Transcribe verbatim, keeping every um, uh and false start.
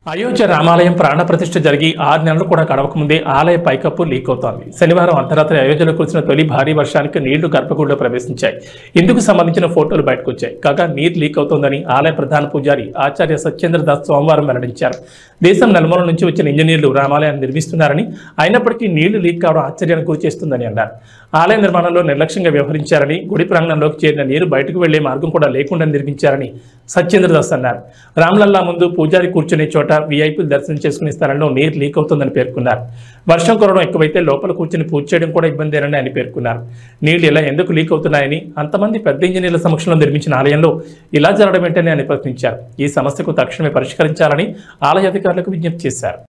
అయోధ్య రామాలయం ప్రాణ ప్రతిష్ఠ జరిగి ఆరు నెలలు కూడా గడవకముందే ఆలయ పైకప్పు లీక్ అవుతోంది. శనివారం అర్ధరాత్రి అయోధ్యలో కురిసిన తొలి భారీ వర్షానికి నీళ్లు గర్భగుడిలో ప్రవేశించాయి. ఇందుకు సంబంధించిన ఫోటోలు బయటకు వచ్చాయి. కాగా నీరు లీక్ అవుతోందని ఆలయ ప్రధాన పూజారి ఆచార్య సత్యేంద్ర దాస్ సోమవారం వెల్లడించారు. దేశం నలుమూల నుంచి వచ్చిన ఇంజనీర్లు రామాలయాన్ని నిర్మిస్తున్నారని, అయినప్పటికీ నీళ్లు లీక్ కావడం ఆశ్చర్యానికి గురిచేస్తుందని అన్నారు. ఆలయ నిర్మాణంలో నిర్లక్ష్యంగా వ్యవహరించారని, గుడి ప్రాంగణంలోకి చేరిన నీరు బయటకు వెళ్లే మార్గం కూడా లేకుండా నిర్మించారని సత్యేంద్ర దాస్ అన్నారు. రామ్లల్లా ముందు పూజారి కూర్చునే చోట వీఐపీలు దర్శనం చేసుకునే స్థలంలో నీరు లీక్ అవుతుందని పేర్కొన్నారు. వర్షం కురవడం ఎక్కువైతే లోపల కూర్చుని పూజ చేయడం కూడా ఇబ్బందేనని ఆయన పేర్కొన్నారు. నీళ్లు ఇలా ఎందుకు లీక్ అవుతున్నాయని, అంతమంది పెద్ద ఇంజనీర్ల సమక్షంలో నిర్మించిన ఆలయంలో ఇలా జరగడం ఏంటని ఆయన ప్రశ్నించారు. ఈ సమస్యకు తక్షణమే పరిష్కరించాలని ఆలయ అధికారులకు విజ్ఞప్తి చేశారు.